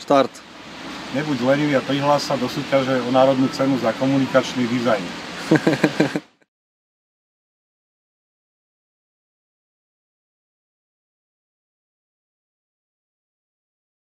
Štart. Nebuď lenivý a prihlás sa do súťaže o národnú cenu za komunikačný dizajn.